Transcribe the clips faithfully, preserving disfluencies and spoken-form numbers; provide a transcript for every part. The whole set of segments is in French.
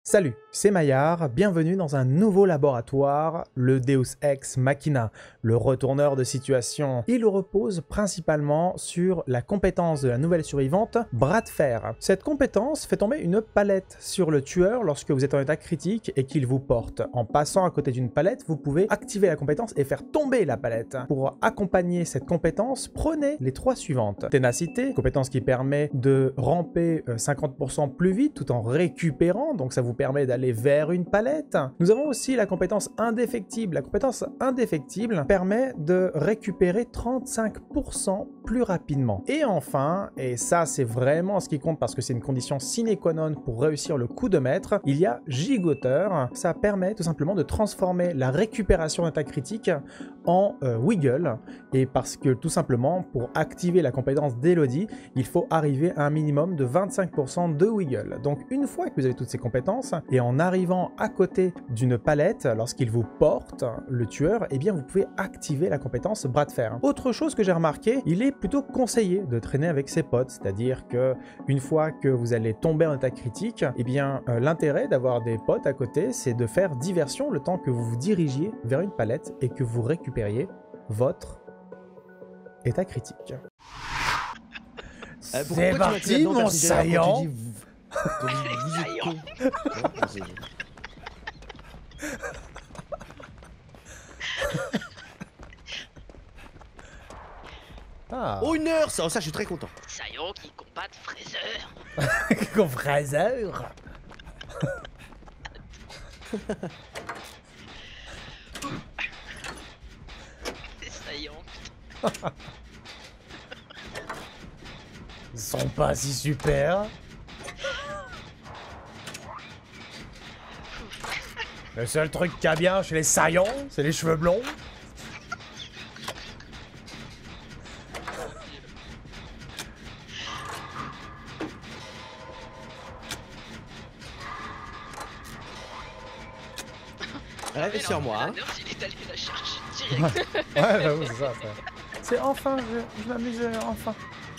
Salut, c'est Maillard, bienvenue dans un nouveau laboratoire, le Deus Ex Machina, le retourneur de situation. Il repose principalement sur la compétence de la nouvelle survivante, Bras de Fer. Cette compétence fait tomber une palette sur le tueur lorsque vous êtes en état critique et qu'il vous porte. En passant à côté d'une palette, vous pouvez activer la compétence et faire tomber la palette. Pour accompagner cette compétence, prenez les trois suivantes. Ténacité, compétence qui permet de ramper cinquante pour cent plus vite tout en récupérant, donc ça vous permet d'aller vers une palette. Nous avons aussi la compétence indéfectible. La compétence indéfectible permet de récupérer trente-cinq pour cent plus rapidement. Et enfin, et ça c'est vraiment ce qui compte parce que c'est une condition sine qua non pour réussir le coup de maître, il y a gigoteur. Ça permet tout simplement de transformer la récupération d'état critique en euh, wiggle. Et parce que tout simplement, pour activer la compétence d'Elodie, il faut arriver à un minimum de vingt-cinq pour cent de wiggle. Donc une fois que vous avez toutes ces compétences, et en arrivant à côté d'une palette, lorsqu'il vous porte, le tueur, eh bien vous pouvez activer la compétence Bras de Fer. Autre chose que j'ai remarqué, il est plutôt conseillé de traîner avec ses potes, c'est-à-dire que une fois que vous allez tomber en état critique, eh bien euh, l'intérêt d'avoir des potes à côté, c'est de faire diversion le temps que vous vous dirigiez vers une palette et que vous récupériez votre état critique. Euh, C'est parti mon saillant. Ah. Oh, une heure, ça, ça je suis très content. Saillant qui combattent Fraser. Qu'on Fraser. C'est saillant. Ils sont pas si super. Le seul truc qu'il y a bien chez les saillants, c'est les cheveux blonds. Rêve sur moi. Hein. Il est allé la chercher direct. Ouais, j'avoue, c'est ça. C'est enfin, je, je m'amuse euh, enfin.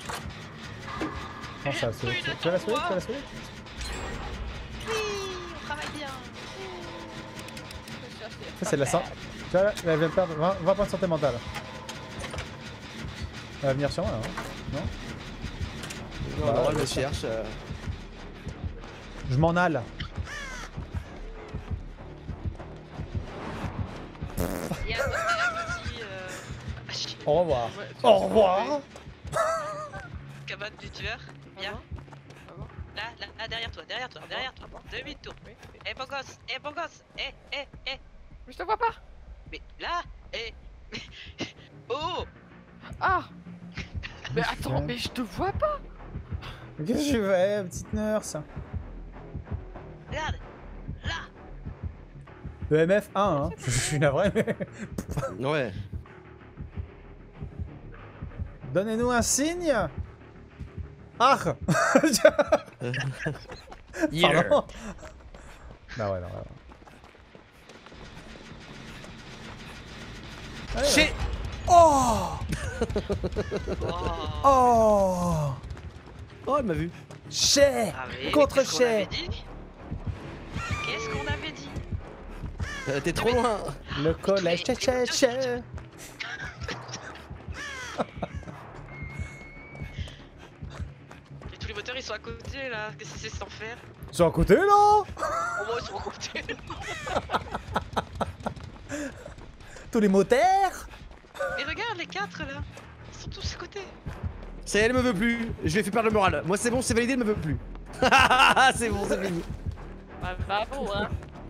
Non, ça, c'est. Tu vas la sauver, tu vas la sauver. Oui, on travaille bien. Ça, c'est de la santé. Tu vois, là, elle vient de perdre vingt, vingt points de santé mentale. Elle va venir sur moi, là, non? Non, Bah, non, elle ouais, me cherche. Euh... Je m'en alle. Il y a un petit. Euh... Au revoir. Au revoir. Cabane du tueur. Viens. Là, là, là, derrière toi, derrière toi, derrière toi. Demi-tour. Eh, beau gosse, eh, beau gosse. Eh, eh, eh. Mais je te vois pas. Mais là, eh. Oh. Ah. Mais attends, mais je te vois pas. Qu'est-ce que tu fais, petite nurse? Regarde. Là. Le M F un, hein. Je suis navré, mais. Ouais. Donnez-nous un signe. Ah. Yeah. Pardon. Bah ouais, non, ouais. Allez, Chez. ouais. Oh. Oh. Oh. Oh, elle m'a vu. Chez. Ah oui, Contre qu'est-ce qu'on Chez. avait dit? Qu'est-ce qu'on avait dit? Euh, T'es trop loin. Le collège. Chez, chez, chez. Et tous les moteurs ils sont à côté là, qu'est-ce que c'est sans faire? Ils sont à côté là. Au moins ils sont à côté. Tous les moteurs. Mais regarde les quatre là, ils sont tous à côté. Ça y est, elle me veut plus. Je lui ai fait perdre le moral. Moi, c'est bon, c'est validé, elle me veut plus. C'est bon, c'est fini. Bah, bah bon, hein.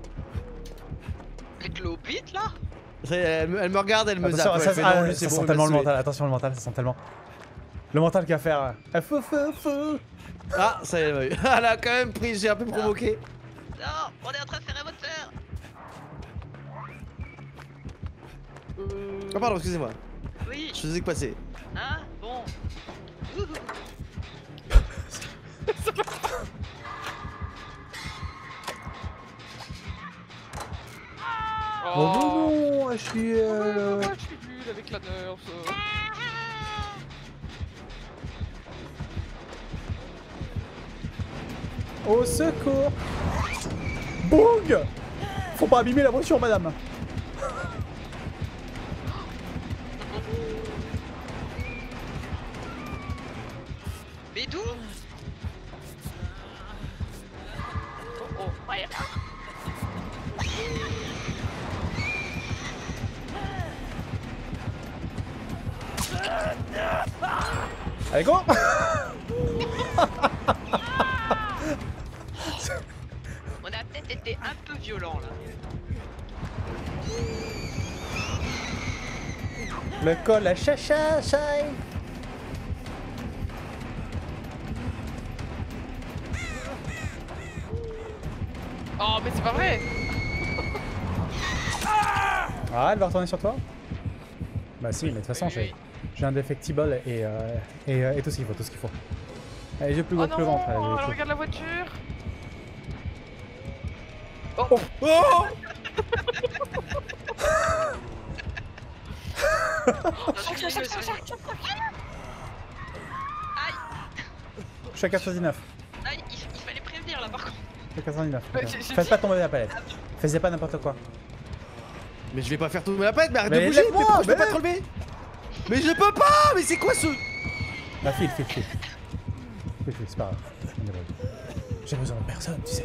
Avec le hobbit là? Ça y est, elle, me, elle me regarde, elle me Attention, zappe. ça, Elle fait, ah, non, lui, ça c'est sent bon, il tellement m'a le saoulé. mental. Attention, le mental, ça sent tellement. Le mental qu'il va faire. Ah, fou, fou, fou. Ah, ça y est, elle m'a eu. Elle a quand même pris, j'ai un peu provoqué. Non, on est en train de faire un moteur. Euh... Oh, pardon, excusez-moi. Oui. Je faisais que passer. Hein? Bon. Ouhou. Oh non, je suis. Euh... Moi je suis nul avec la nurse. Au secours. Boung! Faut pas abîmer la voiture, madame. Mais d'où? Oh, oh, ouais. Allez, go! On a peut-être été un peu violent là. Le col à chacha, chai. Oh, mais c'est pas vrai. Ah, elle va retourner sur toi? Bah si, mais de toute façon, Oui, j'ai oui. j'ai un defectible et, euh, et, euh, et tout ce qu'il faut, tout ce qu'il faut. Allez, j'ai plus Oh gros que le non, ventre. allez, j'ai elle tout. regarde la voiture. Oh Non, je suis dégueu, ça. Aïe, Je suis à quatre-vingt-dix-neuf. aïe, il, il fallait prévenir là par contre. Je suis à quatre-vingt-dix-neuf. Mais ok. j'ai- j'ai Faites dit- pas tomber la palette. Faisais pas n'importe quoi. Mais je vais pas faire tomber la palette, mais arrête Mais de bouger, mais lève-moi, pourquoi je peux mais pas te relever? Mais je peux pas, mais c'est quoi ce... Bah file, file, file. File, file, c'est pas grave. Je me débrouille. J'ai besoin de personne, tu sais.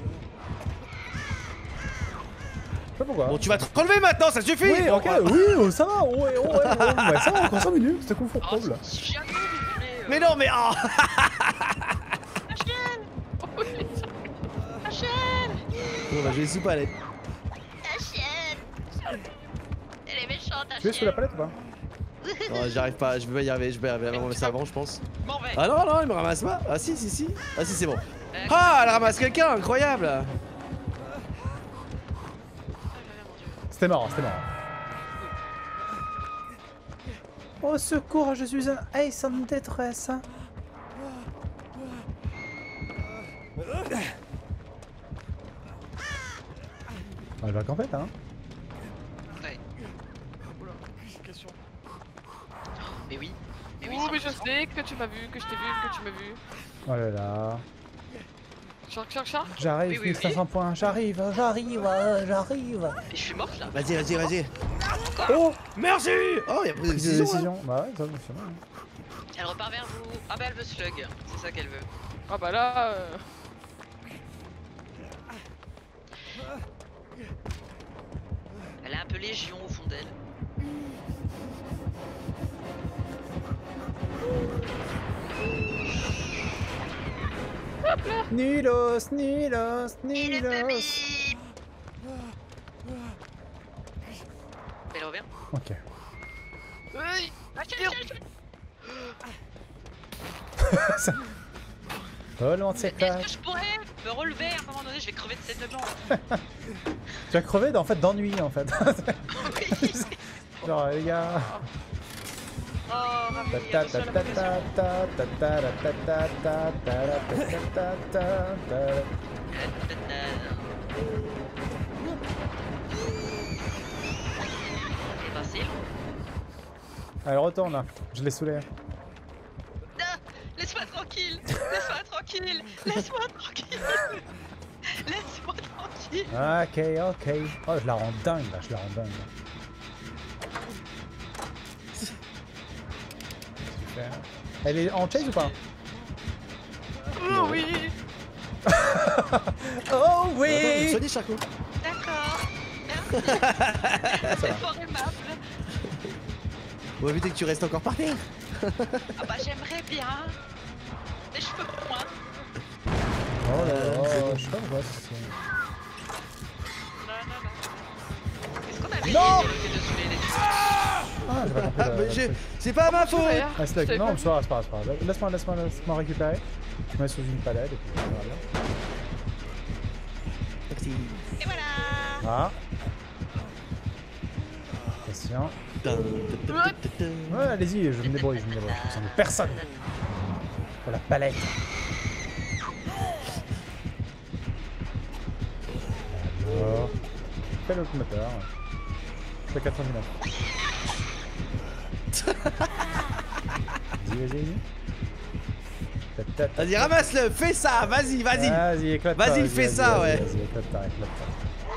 Je sais pas pourquoi. Bon, tu vas te relever maintenant, ça suffit. Oui, ok, oui, oh, ça va, ouais, ouais, ouais, ouais, ça va, encore cinq minutes, c'était Oh, confortable. je suis jamais mais, euh, Mais non, mais... ah Rachel, Oh, oui. Rachel, Bon bah j'ai les sous palettes. Rachel. Elle est méchante, Rachel. Tu es sous la palette ou pas? Non, j'arrive pas, je vais pas y arriver, je vais arriver avant le savant, je pense. M'en vais. Ah non, non, il me ramasse pas. Ah si, si, si. Ah si, c'est bon. Euh, Ah, elle ramasse quelqu'un, incroyable. C'était marrant, c'était marrant. Au secours, je suis un ace en détresse. Ah, je vais camper, hein. Ouais. Oula, question. Mais oui. Mais oui, Oh, mais je cent pour cent. sais que tu m'as vu, que je t'ai vu, que tu m'as vu. Oh là là. Shark, shark, shark. J'arrive, Oui, oui, mille cinq cents points. J'arrive, j'arrive, j'arrive. Mais je suis morte là. Vas-y, vas-y, vas-y. Oh, Merci. Oh, il y a pris des prise de décisions. là. décision. Bah ouais, ça fonctionne. Elle repart vers vous. Ah bah elle veut slug. C'est ça qu'elle veut. Ah bah là... Euh... Elle a un peu légion au fond d'elle. Nilos, Nilos, Nilos. Elle revient. Ok. Oui. Rachel, Rachel, Ça... Volant de ses Est-ce claques. que je pourrais me relever à un moment donné? Je vais crever de cette blanc. Tu vas crever en fait d'ennui en fait. Oui. Genre les gars. Oh, Ravi, Ta ta attention ta à la ta progression. ta ta ta ta ta ta ta ta ta ta ta. C'est facile. Allez, retourne là. Je l'ai saoulé. Non, laisse-moi tranquille. Laisse-moi tranquille. Laisse-moi tranquille. Laisse-moi tranquille. Ok, ok. Oh, je la rends dingue là, je la rends dingue. Super. Elle est en chase ou pas? Oh oui. Oh Oui. Soignez Charcot. D'accord. Merci. Ça C'est va. fort aimable. On va éviter que tu restes encore par terre. Ah bah j'aimerais bien. Mais je peux moins. Oh là là, je sais pas pourquoi. c'est- Non, non, non. Est-ce qu'on avait Non sur le fait de saouler les trucs? Ah, j'ai pas compris. Ah, le- mais le j'ai- truc. c'est pas ma faute. Ouais, Ah, je c'est t'avais non, pas mais c'est pas grave, c'est pas grave, c'est pas grave. Laisse-moi, laisse-moi, laisse-moi récupérer. Je mets sous une palette et puis on verra bien. Merci. Et voilà. Ah. Attention. Ouais, allez-y, je me débrouille, je me débrouille. Je sens de personne. Pour la palette. Alors. Quel autre moteur? Je suis à quatre-vingt-dix-neuf. Vas-y, vas-y, vas-y. Vas-y, ramasse-le, fais ça, vas-y, vas-y. Vas-y, éclate-toi. Vas-y, fais ça, ouais. Vas-y, éclate-toi, éclate-toi.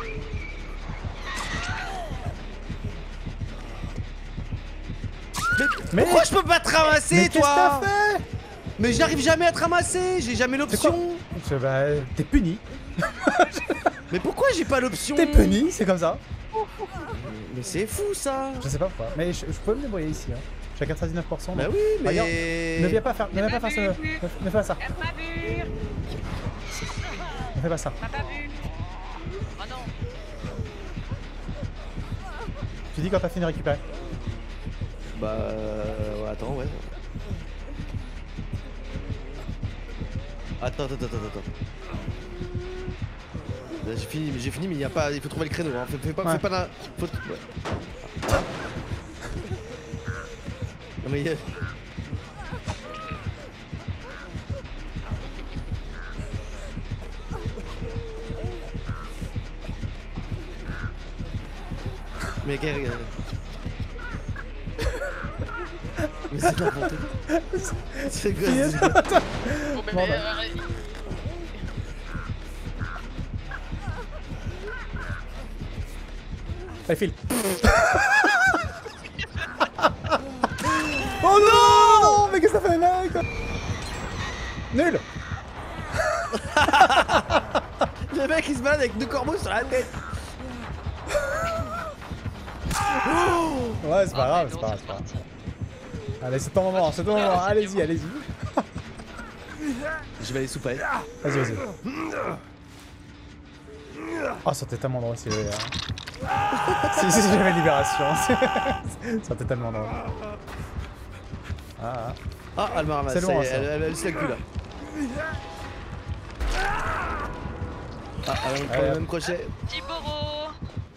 Mais pourquoi je peux pas te ramasser, Mais qu'est-ce que t'as toi? fait? Mais j'arrive jamais à te ramasser, j'ai jamais l'option. Bah, t'es puni. Mais pourquoi j'ai pas l'option? T'es puni, c'est comme ça. Mais c'est fou ça. Je sais pas pourquoi. Mais je, je peux me débrouiller ici. Hein. Je suis à quatre-vingt-dix-neuf pour cent. Bah donc- oui, mais. Regarde, ne viens pas faire, ne viens pas faire ça. Ne, ne fais pas ça. Elle m'a vu. Ne fais pas ça. Elle m'a pas vu. Oh non. Tu dis quand t'as fini de récupérer. Bah. euh, ouais, attends, ouais. Attends, attends, attends, attends. Là, J'ai fini, mais j'ai fini, mais il y a pas. Il faut trouver le créneau. Hein. Fais, fais pas, Ouais. fais pas la. Faut... Ouais. Non mais il y a... Mais quel... Mais c'est n'importe quoi. C'est quoi Yes. ce- Bon, mais, Bon, bah. euh, Allez, file. Oh non, non, mais qu'est-ce que ça fait, mec? Nul. Le mec il se balade avec deux corbeaux sur la tête. Ouais, c'est pas Oh, grave, mais c'est non, pas grave, c'est c'est pas grave. parti. Allez, c'est ton moment, c'est ton moment, allez-y, allez-y. Je vais aller sous paille. Vas-y, vas-y. Oh, ça t'est tellement drôle si j'avais... si, si j'avais libération. Ça t'est tellement drôle. Ah, ah. Ah, elle me ramasse. C'est ça loin, y est, ça. Elle, elle, elle se la cul là. Ah, elle prend Allez, le hop. même crochet. Petit Boro.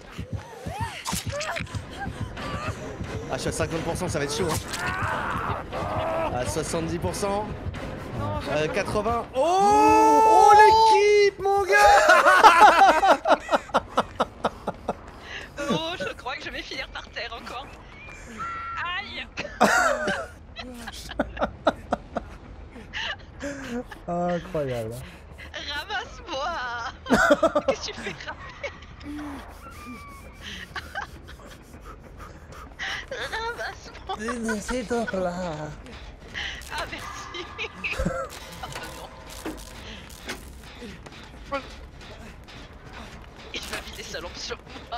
Ah, je suis à cinquante pour cent, ça va être chaud. Hein. À soixante-dix pour cent. Euh, quatre-vingts. Oh, oh l'équipe, mon gars. Oh, je crois que je vais finir par terre encore. Aïe. Incroyable. Ramasse-moi. Qu'est-ce que tu fais ramener? Ramasse-moi. C'est donc là. Ah merci. Oh non. Il va vider sa lampe sur moi.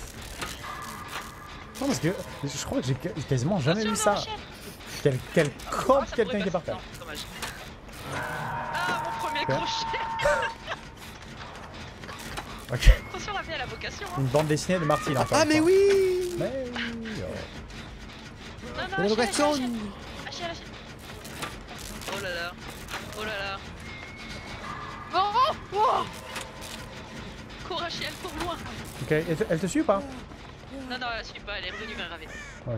Non, parce que je crois que j'ai j'ai quasiment jamais vu Attention, ça. l'enchaîne. Quel, quel Ah, camp ça quelqu'un pourrait qui est par passer. terre. Non, dommage. Ah, mon premier Ok. crochet. Ok. Attention, la vie à la vocation. Hein. Une bande dessinée de Martine encore. Ah, une mais fois. oui. Mais oui. oh. Non, non, La Achille, vocation. Achille, Achille, Achille. Oh là là. Oh là là. non, oh, Cours, Achille, elle court loin. Ok, elle te, elle te suit ou pas? Non, non, elle suit pas, elle est revenue vers Ravé. Ok.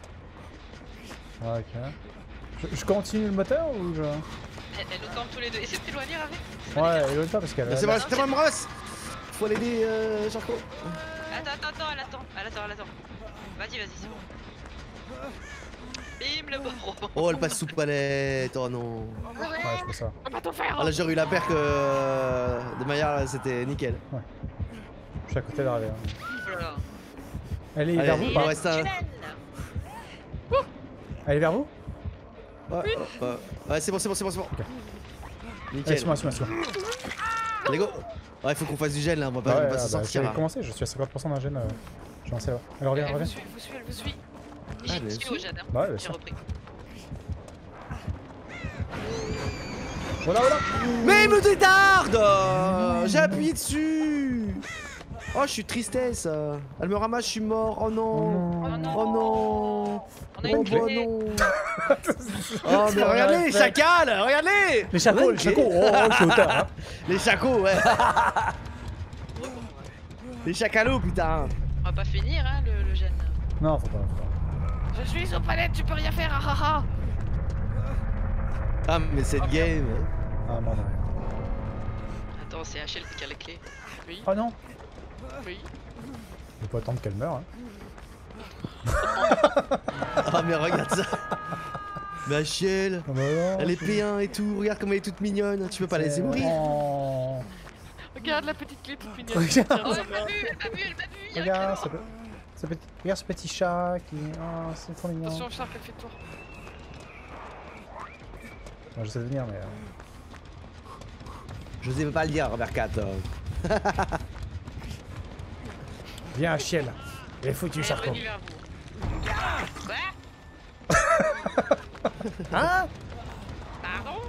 Ok. Je, je continue le moteur ou je... Elle, elle nous campe tous les deux. Essaye de t'éloigner, Ravé. Ouais, éloigne pas parce qu'elle... Mais c'est vrai, c'est tellement me ramasse. Faut l'aider, euh, Charcot. Attends, attends, attends, elle attend. Elle attend, elle attend. Vas-y, vas-y, c'est bon. Bim, le Boro. Oh, elle passe sous palette. Oh non. Ouais, je peux ça. on va tout faire. Ah là, j'aurais eu la paire que euh, de Maillard, là, c'était nickel. Je suis à côté de Ravé. hein. Oh là là. Elle est Allez, vers vous il ou en pas? reste un. Tunnel. Elle est vers vous? Ouais, ouais, ouais. Ouais, c'est bon, c'est bon, c'est bon, c'est bon. Ok. Allez, Nickel. suis-moi, suis-moi, suis-moi. Allez, go. Ouais, faut qu'on fasse du gel là, on va pas, Ouais, on va pas ah, s'en bah, sortir j'ai là. commencé, je suis à cinquante pour cent d'un gène. Euh, je vais lancer là. Elle revient, elle Elle me revient. suit, elle me suit, elle me suit. Ah, J'ai bien tué sûr. au jardin. Bah ouais, bien J'ai sûr. repris. Voilà, voilà. Mais il me dédarde. euh, J'ai appuyé dessus. Oh, je suis tristesse. euh. Elle me ramasse, je suis mort. Oh non. Oh Oh non. Oh non. On a Oh une bah clé. non. Oh mais regardez les chacals, regardez. Les chacos, les chacos. Oh, oh, je suis auteur. Hein. Les chacos, ouais. Les chacalos, putain. On va pas finir, hein, le, le gène. Non, faut pas. Faut pas. Je suis aux palettes, tu peux rien faire, ah ah ah. Ah mais cette game. Ah, non, non. Attends, c'est H L qui a la clé. Oui, Oh non. oui. Faut pas attendre qu'elle meure. Hein. Ah mais regarde ça. Ma chienne. Ah bah non, Elle est c'est- P un et tout, regarde comme elle est toute mignonne, tu peux pas la laisser mourir. Oh. Regarde la petite clé toute mignonne. Regarde. Tiens, Oh, ça elle m'a va. vu, elle m'a vu, elle m'a vu. il y a un Regarde, canon. ce, pe- ce petit... Regarde ce petit chat qui... Oh, c'est trop mignon. Attention, Shark, elle fait tour. Bon, j'essaie de venir, mais... euh, Je sais pas le dire, Mercato. Viens, chiel. Il est foutu, Elle est Charcot. venue vers vous. Quoi? Hein? Pardon?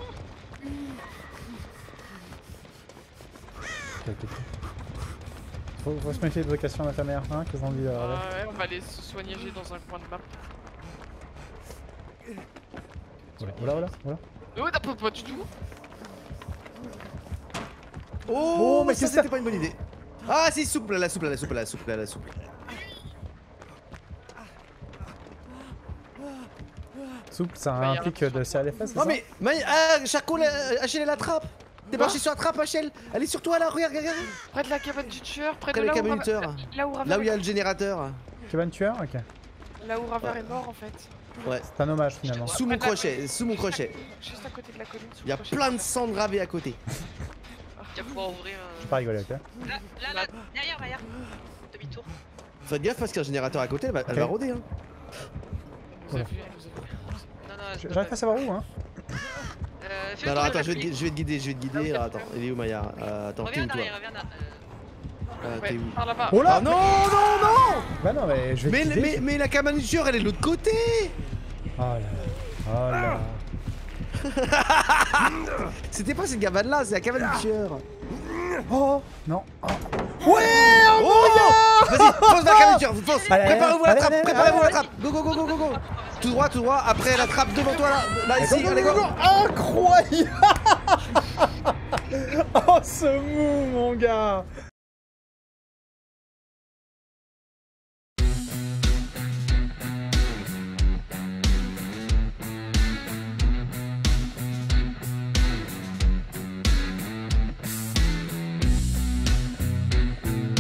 Ok, ok, ok. Faut, faut se méfier de vocation de ta mère, hein, que zombies Ah euh, ouais, on va aller se soigner dans un coin de map. Voilà, voilà, voilà. Oh, t'as pas, pas du tout. Oh, Oh, mais mais ça qu'est-ce que c'était pas une bonne idée. Ah si, souple, la souple, la souple, la souple, la souple. Souple, ça Bah, y a implique un- de serrer les fesses, c'est Non ça? mais, mais ah, Charcot, la- Achille elle l'attrape. T'es marché sur la trappe, Achille. Elle est sur toi là, regarde, regarde. Près de la cabane du tueur, près Près de le là où, cabanuteur. Raver... là où Raver Là où il y a est... le générateur. Cabane tueur? Ok. là où Raver est mort en fait. Ouais. C'est un hommage finalement. Sous mon crochet, sous mon crochet. Juste à côté de la colline. sous Il y a le crochet. plein de sang gravé à côté. Tu vas pouvoir ouvrir. J'ai pas rigolé, ok? Là, là, là, derrière, derrière. Demi-tour. Faites gaffe parce qu'il y a un générateur à côté, elle va, elle Ok. va rôder. Hein. Elle nous a vu, elle nous a vu. Non, non, je peux J'arrive pas à savoir où, hein? Euh, fais Non, le alors tour de attends, la je vais, te, colline. gui- je vais te guider, je vais te guider. Ah oui, Alors, d'accord. attends, il est où Maya euh, Attends, t'es Reviens où en toi arrière, reviens en arrière. euh, Ouais, T'es où par là-bas. Oh là! Ah non, non, non Bah non, mais je vais mais, te guider. mais, mais la cabane du tueur, elle est de l'autre côté. Oh là là. Oh là. C'était pas cette cabane là, c'est la cabane du tueur. Oh! Non. Oh. Oh Vas-y, fonce dans la cabane du tueur, fonce. Allez, Préparez-vous à la allez, trappe, allez, préparez-vous à la allez. trappe. Go, go, go, go, go, go. Tout droit, tout droit. Après la trappe devant toi là. Là, ici, allez, go, go. Incroyable! Oh ce mou mon gars!